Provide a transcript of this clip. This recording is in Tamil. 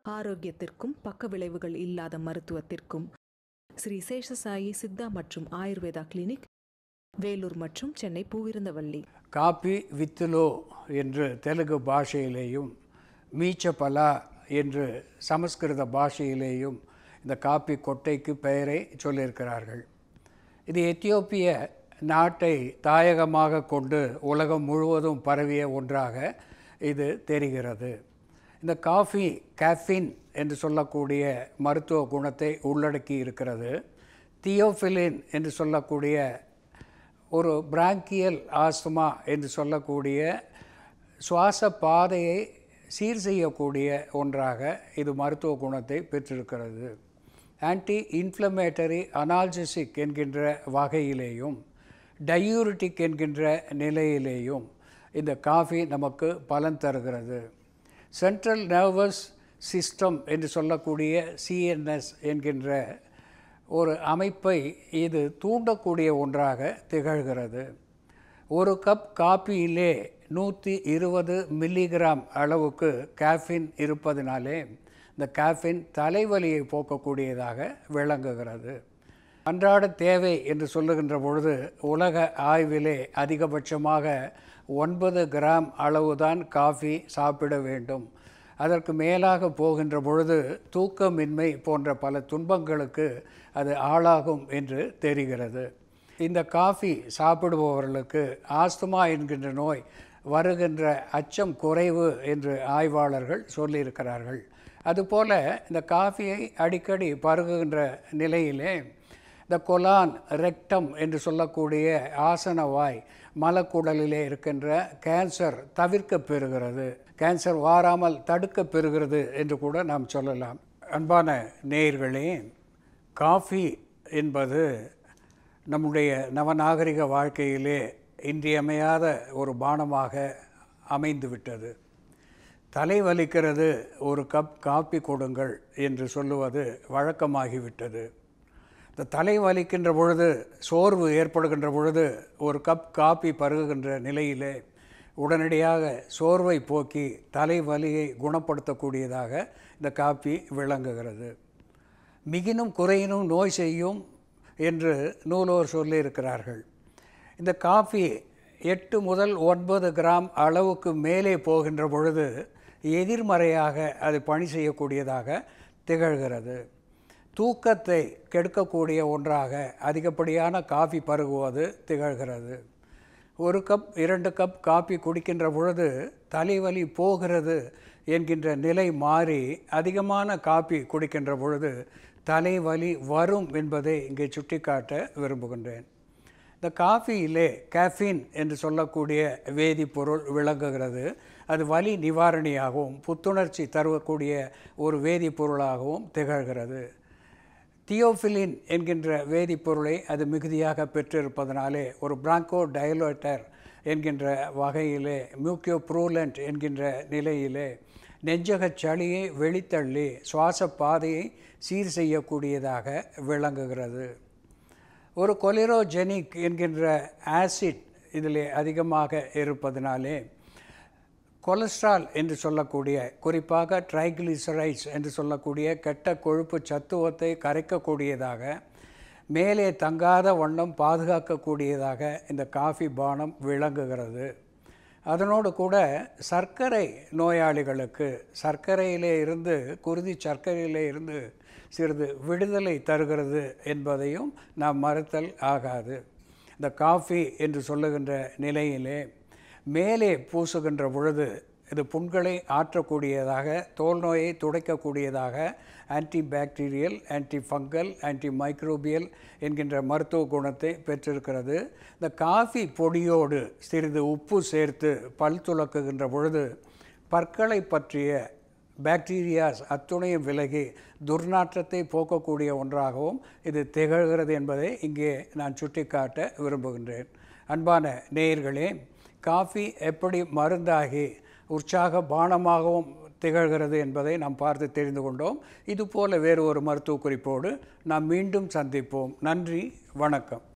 ஆரோக்கியத்திற்கும் பக்க விளைவுகள் இல்லாத மருத்துவத்திற்கும் ஸ்ரீ சேஷசாயி சித்தா மற்றும் ஆயுர்வேதா கிளினிக், வேலூர் மற்றும் சென்னை பூவிருந்தவல்லி. காபி வித்துலோ என்று தெலுங்கு பாஷையிலேயும் மீச்சபலா என்று சமஸ்கிருத பாஷையிலேயும் இந்த காப்பி கொட்டைக்கு பெயரை சொல்லியிருக்கிறார்கள். இது எத்தியோப்பிய நாட்டை தாயகமாக கொண்டு உலகம் முழுவதும் பரவிய ஒன்றாக இது தெரிகிறது. இந்த காஃபி கேஃபின் என்று சொல்லக்கூடிய மருத்துவ குணத்தை உள்ளடக்கி இருக்கிறது. தியோஃபிலின் என்று சொல்லக்கூடிய ஒரு பிராங்கியல் ஆஸ்துமா என்று சொல்லக்கூடிய சுவாச பாதையை சீர் செய்யக்கூடிய ஒன்றாக இது மருத்துவ குணத்தை பெற்றிருக்கிறது. ஆன்டி இன்ஃப்ளமேட்டரி அனால்ஜெசிக் என்கின்ற வகையிலேயும் டயூரிட்டிக் என்கின்ற நிலையிலேயும் இந்த காஃபி நமக்கு பலன் தருகிறது. சென்ட்ரல் நர்வஸ் சிஸ்டம் என்று சொல்லக்கூடிய சிஎன்எஸ் என்கின்ற ஒரு அமைப்பை இது தூண்டக்கூடிய ஒன்றாக திகழ்கிறது. ஒரு கப் காப்பியிலே 120 மில்லிகிராம் அளவுக்கு கேஃபின் இருப்பதினாலே இந்த கேஃபின் தலைவலியை போக்கக்கூடியதாக விளங்குகிறது. அன்றாட தேவை என்று சொல்லுகின்ற பொழுது உலக ஆய்விலே அதிகபட்சமாக 9 கிராம் அளவுதான் காஃபி சாப்பிட வேண்டும். அதற்கு மேலாக போகின்ற பொழுது தூக்கமின்மை போன்ற பல துன்பங்களுக்கு அது ஆளாகும் என்று தெரிகிறது. இந்த காஃபி சாப்பிடுபவர்களுக்கு ஆஸ்துமா என்கின்ற நோய் வருகின்ற அச்சம் குறைவு என்று ஆய்வாளர்கள் சொல்லியிருக்கிறார்கள். அதுபோல் இந்த காஃபியை அடிக்கடி பருகுகின்ற நிலையிலே இந்த கொலான் ரெக்டம் என்று சொல்லக்கூடிய ஆசனவாய் மலக்குடலிலே இருக்கின்ற கேன்சர் தவிர்க்க பெறுகிறது, கேன்சர் வாராமல் தடுக்க பெறுகிறது என்று கூட நாம் சொல்லலாம். அன்பான நேயர்களே, காஃபி என்பது நம்முடைய நவநாகரிக வாழ்க்கையிலே இன்றியமையாத ஒரு பானமாக அமைந்துவிட்டது. தலை வலிக்கிறது, ஒரு கப் காப்பி கொடுங்கள் என்று சொல்லுவது வழக்கமாகிவிட்டது. இந்த தலை வலிக்கின்ற பொழுது, சோர்வு ஏற்படுகின்ற பொழுது ஒரு கப் காப்பி பருகுகின்ற நிலையிலே உடனடியாக சோர்வை போக்கி தலைவலியை குணப்படுத்தக்கூடியதாக இந்த காப்பி விளங்குகிறது. மிகினும் குறையினும் நோய் செய்யும் என்று நூலோர் சொல்லியிருக்கிறார்கள். இந்த காஃபி 8 முதல் 9 கிராம் அளவுக்கு மேலே போகின்ற பொழுது எதிர்மறையாக அது பணி செய்யக்கூடியதாக திகழ்கிறது. தூக்கத்தை கெடுக்கக்கூடிய ஒன்றாக அதிகப்படியான காஃபி பருகுவது திகழ்கிறது. ஒரு கப் 2 கப் காஃபி குடிக்கின்ற பொழுது தலைவலி போகிறது என்கின்ற நிலை மாறி அதிகமான காஃபி குடிக்கின்ற பொழுது தலைவலி வரும் என்பதை இங்கே சுட்டிக்காட்ட விரும்புகின்றேன். இந்த காஃபியிலே கேஃபின் என்று சொல்லக்கூடிய வேதிப்பொருள் விளங்குகிறது. அது வலி நிவாரணியாகவும் புத்துணர்ச்சி தரக்கூடிய ஒரு வேதிப்பொருளாகவும் திகழ்கிறது. தியோஃபிலின் என்கின்ற வேதிப்பொருளை அது மிகுதியாக பெற்றிருப்பதனாலே ஒரு பிராங்கோ டயலேட்டர் என்கின்ற வகையிலே மியூக்கியோப்ரூலண்ட் என்கின்ற நிலையிலே நெஞ்சகச் சளியை வெளித்தள்ளி சுவாச பாதையை சீர் செய்யக்கூடியதாக விளங்குகிறது. ஒரு கொலிரோஜெனிக் என்கின்ற ஆசிட் இதில் அதிகமாக இருப்பதனாலே கொலஸ்ட்ரால் என்று சொல்லக்கூடிய, குறிப்பாக ட்ரைகிளிசரைட்ஸ் என்று சொல்லக்கூடிய கெட்ட கொழுப்பு சத்துவத்தை கரைக்கக்கூடியதாக, மேலே தங்காத வண்ணம் பாதுகாக்கக்கூடியதாக இந்த காஃபி பானம் விளங்குகிறது. அதனோடு கூட சர்க்கரை நோயாளிகளுக்கு சர்க்கரையிலே இருந்து, குருதி சர்க்கரையிலே இருந்து சிறிது விடுதலை தருகிறது என்பதையும் நாம் மறுத்தல் ஆகாது. இந்த காஃபி என்று சொல்லுகின்ற நிலையிலே மேலே பூசுகின்ற பொழுது இது புண்களை ஆற்றக்கூடியதாக, தோல் நோயை துடைக்கக்கூடியதாக, anti bacterial, anti fungal, anti microbial என்கின்ற மருத்துவ குணத்தை பெற்றிருக்கிறது. இந்த காஃபி பொடியோடு சிறிது உப்பு சேர்த்து பல் துலக்குகின்ற பொழுது பற்களை பற்றிய பாக்டீரியாஸ் அத்துணையும் விலகி துர்நாற்றத்தை போக்கக்கூடிய ஒன்றாகவும் இது திகழ்கிறது என்பதை இங்கே நான் சுட்டிக்காட்ட விரும்புகின்றேன். அன்பான நேயர்களே, காஃபி எப்படி மருந்தாகி உற்சாக பானமாகவும் திகழ்கிறது என்பதை நாம் பார்த்து தெரிந்து கொண்டோம். இதுபோல வேறு ஒரு மருத்துவ குறிப்போடு நாம் மீண்டும் சந்திப்போம். நன்றி, வணக்கம்.